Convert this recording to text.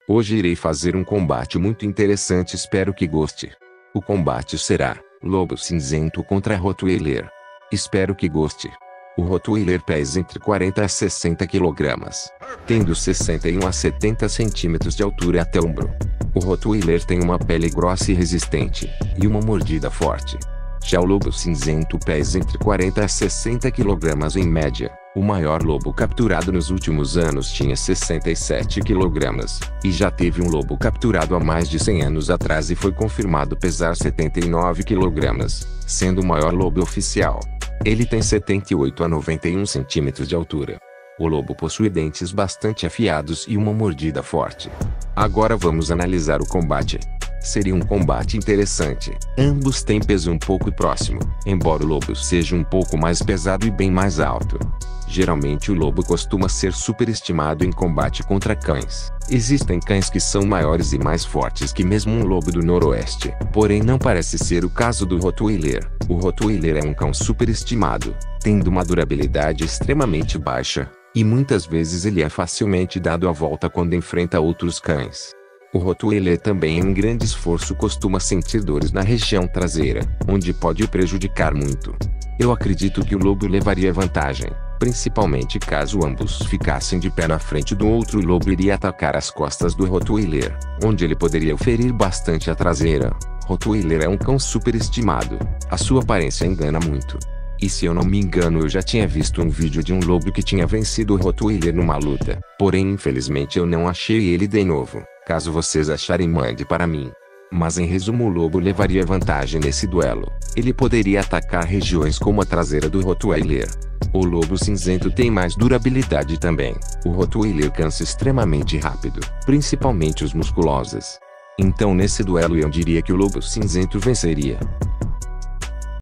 Hoje irei fazer um combate muito interessante, espero que goste. O combate será Lobo Cinzento contra Rottweiler. Espero que goste. O Rottweiler pesa entre 40 a 60 kg, tendo 61 a 70 cm de altura até o ombro. O Rottweiler tem uma pele grossa e resistente, e uma mordida forte. Já o Lobo Cinzento pesa entre 40 a 60 kg em média. O maior lobo capturado nos últimos anos tinha 67 kg, e já teve um lobo capturado há mais de 100 anos atrás e foi confirmado pesar 79 kg, sendo o maior lobo oficial. Ele tem 78 a 91 centímetros de altura. O lobo possui dentes bastante afiados e uma mordida forte. Agora vamos analisar o combate. Seria um combate interessante. Ambos têm peso um pouco próximo, embora o lobo seja um pouco mais pesado e bem mais alto. Geralmente o lobo costuma ser superestimado em combate contra cães. Existem cães que são maiores e mais fortes que mesmo um lobo do noroeste, porém não parece ser o caso do Rottweiler. O Rottweiler é um cão superestimado, tendo uma durabilidade extremamente baixa, e muitas vezes ele é facilmente dado a volta quando enfrenta outros cães. O Rottweiler também em grande esforço costuma sentir dores na região traseira, onde pode o prejudicar muito. Eu acredito que o lobo levaria vantagem, principalmente caso ambos ficassem de pé na frente do outro. O lobo iria atacar as costas do Rottweiler, onde ele poderia ferir bastante a traseira. Rottweiler é um cão superestimado, a sua aparência engana muito. E se eu não me engano, eu já tinha visto um vídeo de um lobo que tinha vencido o Rottweiler numa luta, porém infelizmente eu não achei ele de novo. Caso vocês acharem, mande para mim. Mas em resumo, o lobo levaria vantagem nesse duelo. Ele poderia atacar regiões como a traseira do Rottweiler. O Lobo Cinzento tem mais durabilidade também. O Rottweiler cansa extremamente rápido, principalmente os musculosos. Então nesse duelo eu diria que o Lobo Cinzento venceria.